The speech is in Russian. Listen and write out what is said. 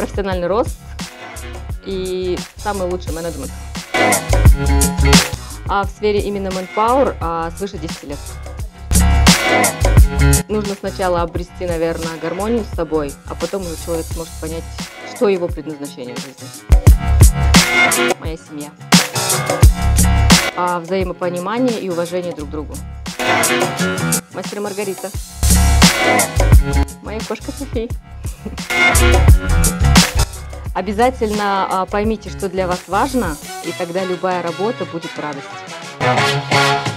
профессиональный рост и самый лучший менеджмент. А в сфере именно Manpower свыше 10 лет. Нужно сначала обрести, наверное, гармонию с собой, а потом уже человек сможет понять, что его предназначение в жизни. Моя семья. Взаимопонимание и уважение друг к другу. Мастер и Маргарита. Моя кошка Софи. Обязательно поймите, что для вас важно, и тогда любая работа будет в радости.